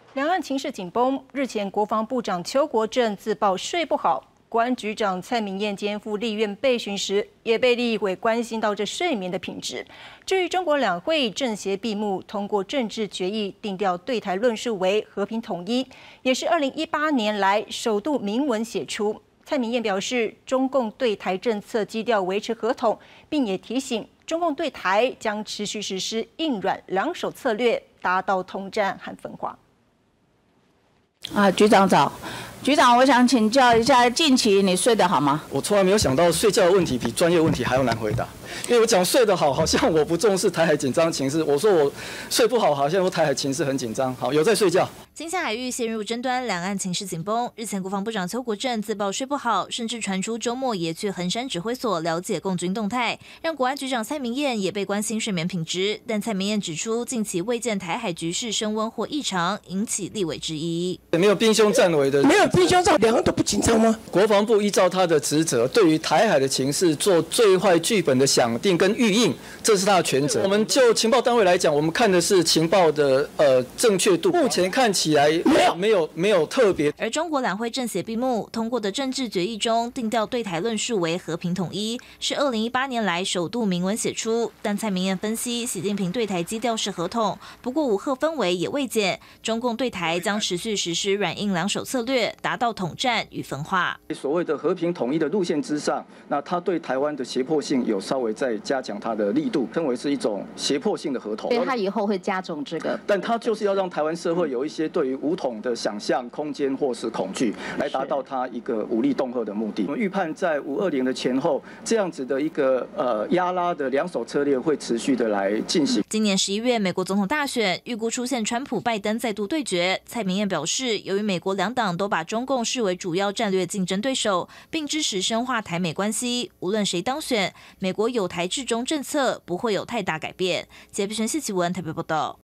两岸情势紧绷，日前国防部长邱国正自曝睡不好，国安局长蔡明彦肩负立院备询时，也被立委关心到这睡眠的品质。至于中国两会政协闭幕，通过政治决议定调对台论述为和平统一，也是2018年来首度明文写出。蔡明彦表示，中共对台政策基调维持合统，并也提醒中共对台将持续实施硬软两手策略，达到统战和分化。 局长早。局长，我想请教一下，近期你睡得好吗？ 我从来没有想到睡觉的问题比专业问题还要难回答，因为我讲睡得好，好像我不重视台海紧张情势；我说我睡不好，好像说台海情势很紧张。好，有在睡觉。 金厦海域陷入争端，两岸情势紧绷。日前，国防部长邱国正自曝睡不好，甚至传出周末也去衡山指挥所了解共军动态，让国安局长蔡明彦也被关心睡眠品质。但蔡明彦指出，近期未见台海局势升温或异常，引起立委质疑。 没有兵凶战危的， 没有兵凶战危，两岸都不紧张吗？ 国防部依照他的职责，对于台海的情势做最坏剧本的想定跟预应，这是他的权责。我们就情报单位来讲，我们看的是情报的正确度。目前看起来没有特别。 而中国两会政协闭幕通过的政治决议中，定调对台论述为和平统一，是2018年来首度明文写出。但蔡明彦分析，习近平对台基调是合统，不过武吓氛围也未减，中共对台将持续实施软硬两手策略，达到统战与分化。 所谓的和平统一的路线之上，那他对台湾的胁迫性有稍微再加强它的力度，称为是一种胁迫性的合统。 所以他以后会加重这个， 但他就是要让台湾社会有一些对于武统的想象空间或是恐惧，来达到他一个武力恫吓的目的。我们预判在520的前后，这样子的一个压拉的两手策略会持续的来进行。 今年11月，美国总统大选预估出现川普拜登再度对决。蔡明彦表示，由于美国两党都把中共视为主要战略竞争对手，并支持深化台美关系，无论谁当选，美国有台制中政策不会有太大改变。杰比全谢奇文台北报道。